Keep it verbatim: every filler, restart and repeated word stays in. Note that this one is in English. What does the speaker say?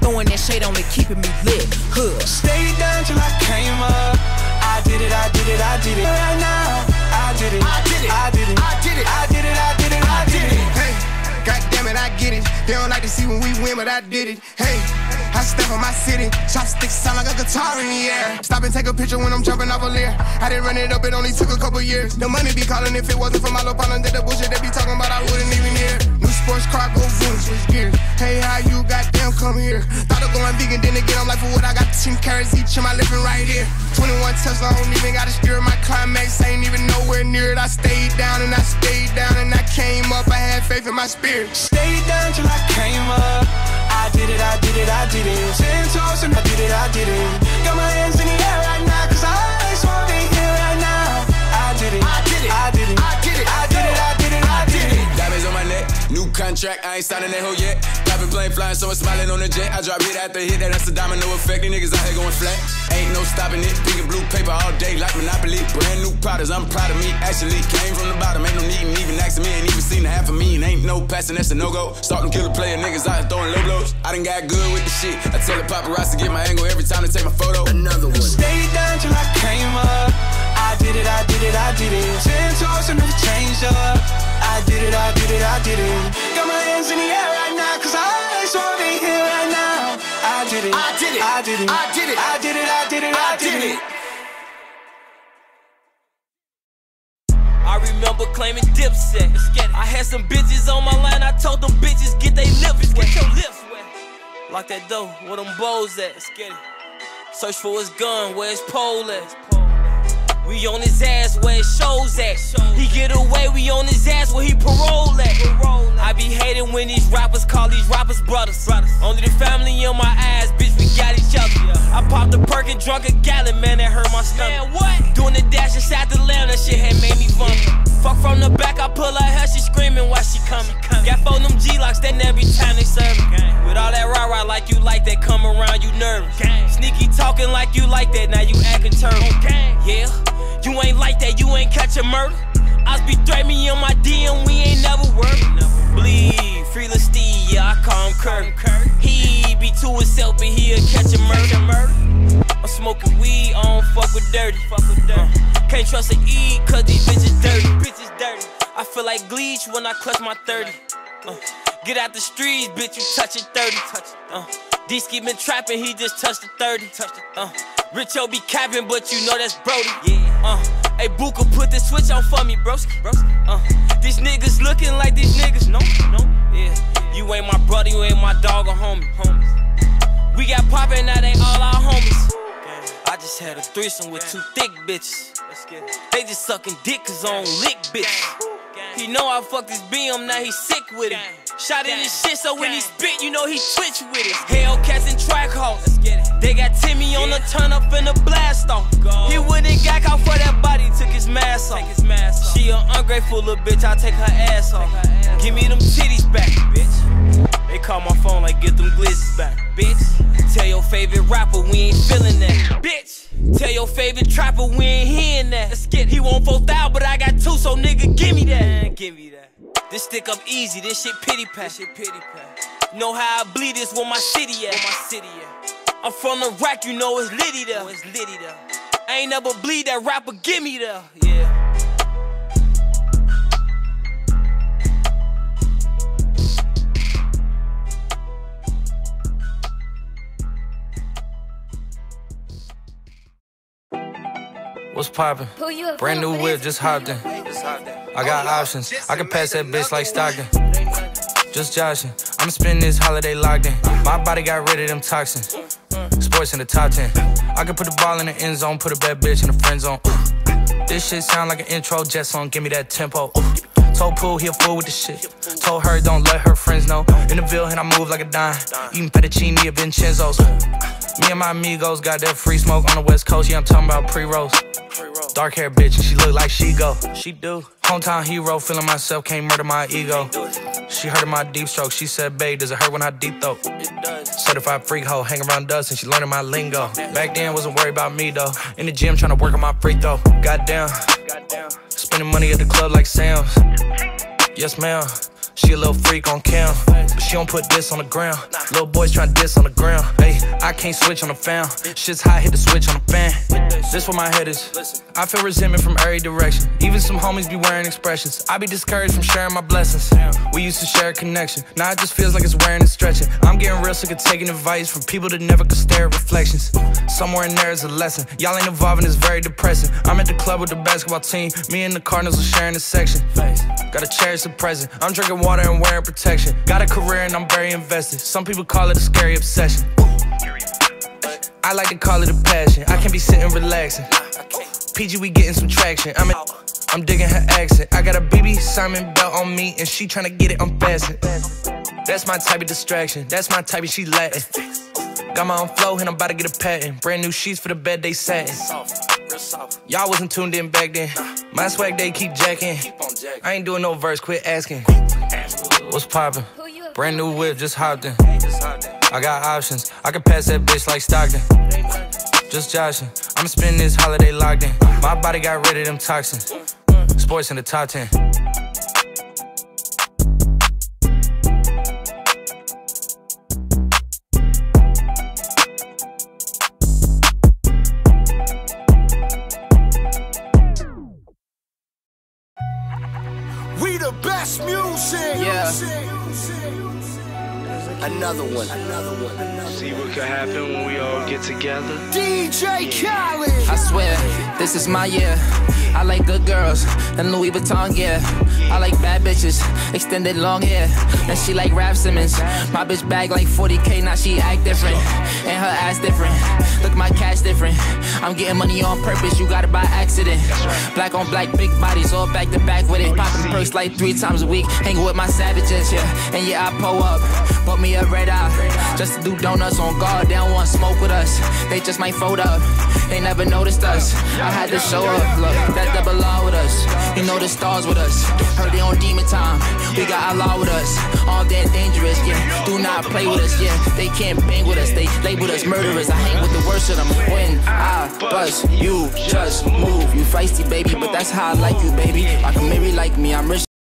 throwing that shade on me, keeping me lit. Hood. Stayed down till I came up. I did it, I did it, I did it. Right now, I did it, I did it, I did it, I did it, I did it, I did it, I did it. Hey, God damn it, I get it. They don't like to see when we win, but I did it. Hey, I step on my city. Chopsticks sound like a guitar in the air. Stop and take a picture when I'm jumping off a leer. I didn't run it up, it only took a couple years. The money be calling if it wasn't for my little partner. That the bullshit they be talking about, I wouldn't even hear. New sports car, go zoom, switch gears. Hey, how you goddamn come here? Thought of going vegan, then again, I'm like, for what I got ten carrots each in my living right here. twenty-one Tesla, I don't even gotta steer. My climax ain't even nowhere near it. I stayed down and I stayed down and I came up. I had faith in my spirit. Stayed down till I came up. I did it, I did it, I did it. Ten toes and I did it, I did it. Got my hands in the air right now, cause I just wanna be here right now. I did it, I did it, I did it, I did it, I did it, I did it, I did it. Diamonds on my neck, new contract, I ain't signing that hoe yet. Private plane flying, someone smiling on the jet. I drop hit after hit, that, that's a domino effect. These niggas out here going flat. Ain't no stopping it. Pink and blue paper all day like Monopoly. Brand new products, I'm proud of me. Actually came from the bottom, ain't no need and even asking me. Ain't even seen half of me and ain't no passing, that's a no-go. Starting killer player niggas out here throwing low blows. I done got good with the shit. I tell the paparazzi to get my angle every time they take my photo. Another one. Stayed down till I came up. I did it, I did it, I did it. Ten toes and never changed up. I did it, I did it, I did it. Got my hands in the air right now, cause I just wanna be here right now. I did it, I did it, I did it, I did it, I did it, I did it, I did it. I remember claiming Dipset. I had some bitches on my line, I told them bitches get they lips wet. Get your lips wet. Lock that door, where them bows at? Let's get it. Search for his gun, where his pole at? We on his ass where his shows at. He get away, we on his ass where he parole at. I be hating when these rappers call these rappers brothers. Only the family in my eyes, bitch, we got each other. I popped a perk and drunk a gallon, man, that hurt my stomach. Man, what? Doing the dash inside the lamb, that shit had made me vomit. Fuck from the back, I pull her hair, she screaming while she coming. Got four them G-locks, that every time they serve me. With all that rah-rah like you like that, come around, you nervous. Sneaky talking like you like that, now you acting turtle. Yeah. You ain't like that, you ain't catch a murder. I be threatening me on my D M, we ain't never worked. Bleed, free Lil Steve, yeah, I call him Kurt. He be to himself, but he'll catch a murder. I'm smoking weed, I don't fuck with dirty. Uh, can't trust a E, cause these bitches dirty. Bitches dirty. I feel like Gleech when I clutch my thirty. Uh, get out the streets, bitch, you touchin' thirty. Uh, D-Ski been trapping, he just touched the thirty. Uh, Richo be capping, but you know that's Brody. Yeah. Uh, hey, Booka, put the switch on for me, broski. Uh, these niggas looking like these niggas. No, no, yeah. You ain't my brother, you ain't my dog or homie. Homies. We got poppin', now they all our homies. I just had a threesome with two thick bitches. They just sucking dick cause I don't lick bitches. He know I fucked his B M, now he sick with it. Shot in his shit, so when he spit, you know he twitch with it. Hellcats and track hoes. They got Timmy on the turn up in the blast off. He wouldn't got out for that body, took his mask off. She an ungrateful little bitch, I take her ass off. Give me them titties back, bitch. They call my phone like get them glizzes back, bitch. Tell your favorite rapper we ain't feeling that, bitch. Tell your favorite trapper we ain't hearing that. Let's get he want four thousand, but I got two, so nigga give me that. Give me that. This stick up easy, this shit pity pat. This shit pity pat. Know how I bleed this where my city at. Where my city at. I'm from the rack, you know it's litty there. Oh, it's litty there. I ain't never bleed that rapper, give me there. Yeah. What's poppin'? Brand new whip, just hopped in. I got options, I can pass that bitch like Stockton. Just joshing, I'ma spend this holiday locked in. My body got rid of them toxins. Sports in the top ten. I can put the ball in the end zone, put a bad bitch in the friend zone. This shit sound like an intro jet song, give me that tempo. Told Pooh he a fool with the shit. Told her don't let her friends know. In the Ville and I move like a dime. Eating fettuccine at Vincenzo's. Me and my amigos got that free smoke on the west coast. Yeah, I'm talking about pre-rolls. Dark hair bitch and she look like she go. She do. Hometown hero, feeling myself, can't murder my ego. She heard of my deep stroke, she said, babe, does it hurt when I deep throat? It does. Certified freak hoe, hang around dust and she learning my lingo. Back then, wasn't worried about me though. In the gym, trying to work on my free throw. Goddamn. Spending money at the club like Sam's. Yes, ma'am. She a little freak on cam, but she don't put this on the ground. Little boys tryna diss on the ground. Hey, I can't switch on the fan. Shit's hot, hit the switch on the fan. This where my head is. I feel resentment from every direction. Even some homies be wearing expressions. I be discouraged from sharing my blessings. We used to share a connection. Now it just feels like it's wearing and stretching. I'm getting real sick of taking advice from people that never could stare at reflections. Somewhere in there is a lesson. Y'all ain't evolving, it's very depressing. I'm at the club with the basketball team. Me and the Cardinals are sharing the section. Gotta cherish the present. I'm drinking water and wearing protection. Got a career and I'm very invested. Some people call it a scary obsession. I like to call it a passion. I can be sitting relaxing. P G, we getting some traction. I'm, in, I'm digging her accent. I got a B B Simon belt on me and she tryna get it unfastened. That's my type of distraction. That's my type of she Latin. Got my own flow and I'm about to get a patent. Brand new sheets for the bed they satin. Y'all wasn't tuned in back then. My swag they keep jacking. I ain't doing no verse, quit asking. What's poppin'? Brand new whip, just hopped in. I got options, I can pass that bitch like Stockton. Just joshing, I'ma spend this holiday locked in. My body got rid of them toxins. Sports in the top ten. We the best music. Yeah. Another one. Another one. See what could happen when we all get together. D J Khaled. I swear, this is my year. I like good girls and Louis Vuitton gear. I like bad bitches, extended long hair. And she like Rap Simmons. My bitch bag like forty K, now she act different. And her ass different. Look, my cash different. I'm getting money on purpose, you got it by accident. Black on black, big bodies, all back to back with it. Popping perks like three times a week. Hanging with my savages, yeah. And yeah, I pull up. Bought me a red eye, just to do donuts on guard. They don't want smoke with us, they just might fold up. They never noticed us, I had to show up. Look, that double law with us, you know the stars with us. Heard they on demon time, we got Allah with us. All that dangerous, yeah, do not play with us, yeah. They can't bang with us, they labeled us murderers. I hang with the worst of them. When I bust, you just move. You feisty, baby, but that's how I like you, baby. I can marry like me, I'm rich.